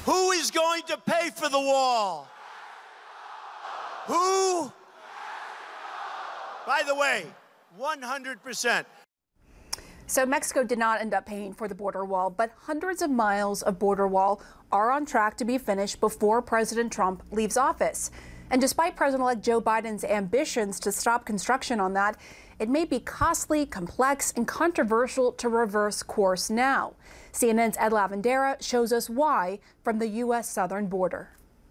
Who is going to pay for the wall? Who? By the way, 100%. So Mexico did not end up paying for the border wall, but hundreds of miles of border wall are on track to be finished before President Trump leaves office. And despite President-elect Joe Biden's ambitions to stop construction on that, it may be costly, complex, and controversial to reverse course now. CNN's Ed Lavandera shows us why from the U.S. southern border.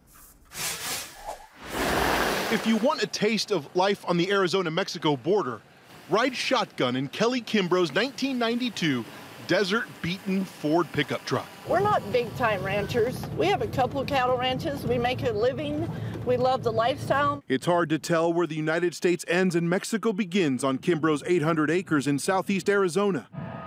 If you want a taste of life on the Arizona-Mexico border, ride shotgun in Kelly Kimbrough's 1992 desert-beaten Ford pickup truck. We're not big-time ranchers. We have a couple of cattle ranches. We make a living. We love the lifestyle. It's hard to tell where the United States ends and Mexico begins on Kimbrough's 800 acres in southeast Arizona.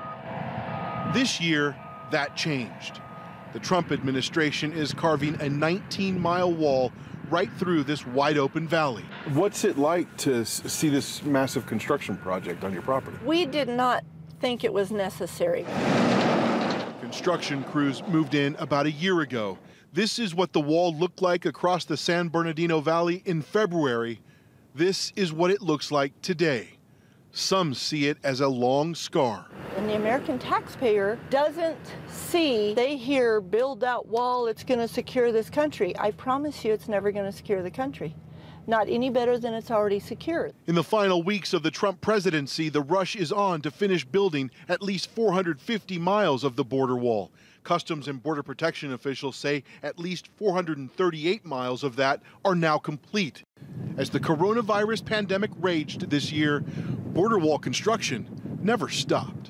This year, that changed. The Trump administration is carving a 19-mile wall right through this wide-open valley. What's it like to see this massive construction project on your property? We did not think it was necessary. Construction crews moved in about a year ago. This is what the wall looked like across the San Bernardino Valley in February. This is what it looks like today. Some see it as a long scar. And the American taxpayer doesn't see, they hear build that wall, it's going to secure this country. I promise you it's never going to secure the country. Not any better than it's already secured. In the final weeks of the Trump presidency, the rush is on to finish building at least 450 miles of the border wall. Customs and Border Protection officials say at least 438 miles of that are now complete. As the coronavirus pandemic raged this year, border wall construction never stopped.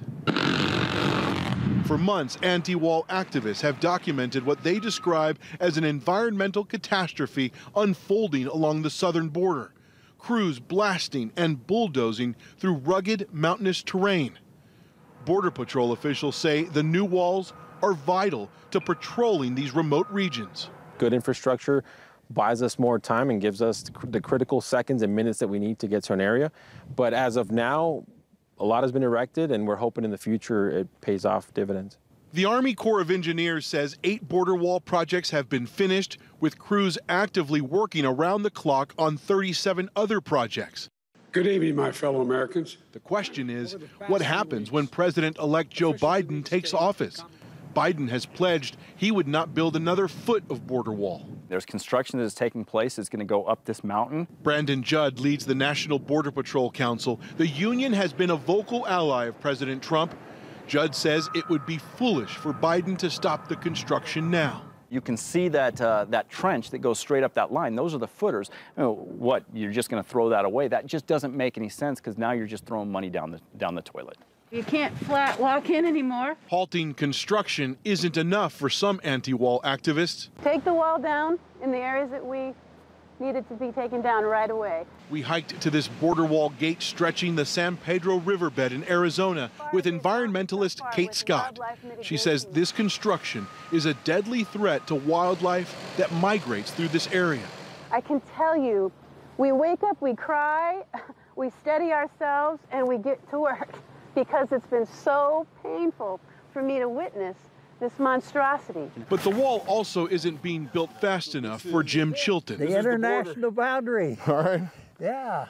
For months, anti-wall activists have documented what they describe as an environmental catastrophe unfolding along the southern border. Crews blasting and bulldozing through rugged, mountainous terrain. Border Patrol officials say the new walls are vital to patrolling these remote regions. Good infrastructure buys us more time and gives us the critical seconds and minutes that we need to get to an area. But as of now, a lot has been erected, and we're hoping in the future it pays off dividends. The Army Corps of Engineers says 8 border wall projects have been finished, with crews actively working around the clock on 37 other projects. Good evening, my fellow Americans. The question is, what happens when President-elect Joe Biden takes office? Biden has pledged he would not build another foot of border wall. There's construction that is taking place. It's going to go up this mountain. Brandon Judd leads the National Border Patrol Council. The union has been a vocal ally of President Trump. Judd says it would be foolish for Biden to stop the construction now. You can see that that trench that goes straight up that line. Those are the footers. You know, what, you're just going to throw that away? That just doesn't make any sense, because now you're just throwing money down the toilet. You can't flat walk in anymore. Halting construction isn't enough for some anti-wall activists. Take the wall down in the areas that we needed to be taken down right away. We hiked to this border wall gate stretching the San Pedro riverbed in Arizona with environmentalist Kate Scott. She says this construction is a deadly threat to wildlife that migrates through this area. I can tell you, we wake up, we cry, we steady ourselves, and we get to work, because it's been so painful for me to witness this monstrosity. But the wall also isn't being built fast enough for Jim Chilton. The international boundary. All right. Yeah.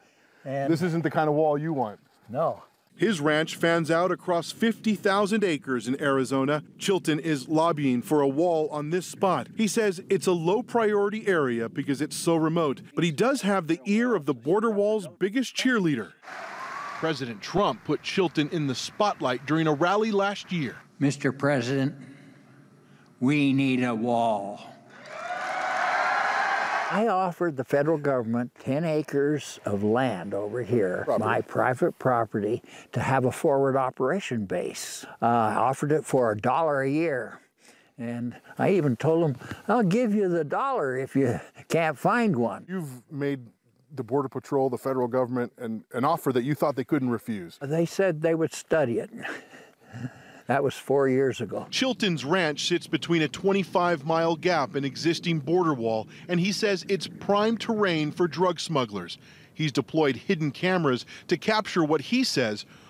And this isn't the kind of wall you want. No. His ranch fans out across 50,000 acres in Arizona. Chilton is lobbying for a wall on this spot. He says it's a low priority area because it's so remote, but he does have the ear of the border wall's biggest cheerleader. President Trump put Chilton in the spotlight during a rally last year. Mr. President, we need a wall. I offered the federal government 10 acres of land over here, my private property, to have a forward operation base. I offered it for $1 a year. And I even told them, I'll give you the $1 if you can't find one. You've made the Border Patrol, the federal government, an offer that you thought they couldn't refuse. They said they would study it. That was 4 years ago. Chilton's ranch sits between a 25-mile gap in existing border wall, and he says it's prime terrain for drug smugglers. He's deployed hidden cameras to capture what he says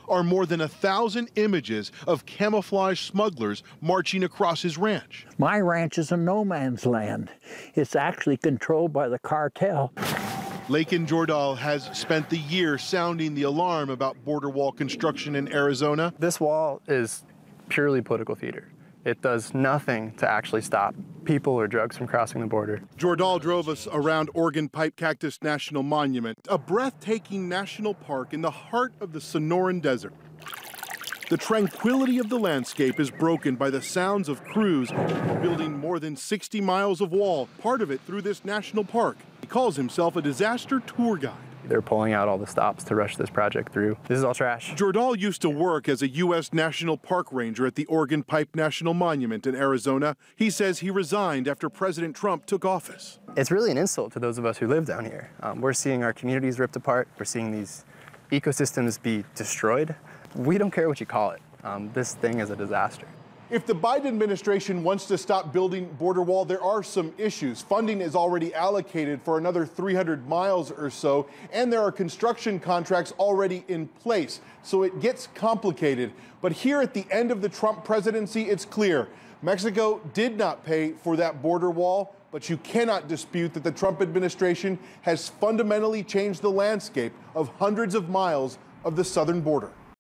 are more than 1,000 images of camouflage smugglers marching across his ranch. My ranch is a no man's land. It's actually controlled by the cartel. Lakin Jordal has spent the year sounding the alarm about border wall construction in Arizona. This wall is purely political theater. It does nothing to actually stop people or drugs from crossing the border. Jordal drove us around Oregon Pipe Cactus National Monument, a breathtaking national park in the heart of the Sonoran Desert. The tranquility of the landscape is broken by the sounds of crews building more than 60 miles of wall, part of it through this national park. He calls himself a disaster tour guide. They're pulling out all the stops to rush this project through. This is all trash. Jordal used to work as a U.S. National Park Ranger at the Oregon Pipe National Monument in Arizona. He says he resigned after President Trump took office. It's really an insult to those of us who live down here. We're seeing our communities ripped apart. We're seeing these ecosystems be destroyed. We don't care what you call it. This thing is a disaster. If the Biden administration wants to stop building border wall, there are some issues. Funding is already allocated for another 300 miles or so, and there are construction contracts already in place. So it gets complicated. But here at the end of the Trump presidency, it's clear. Mexico did not pay for that border wall, but you cannot dispute that the Trump administration has fundamentally changed the landscape of hundreds of miles of the southern border.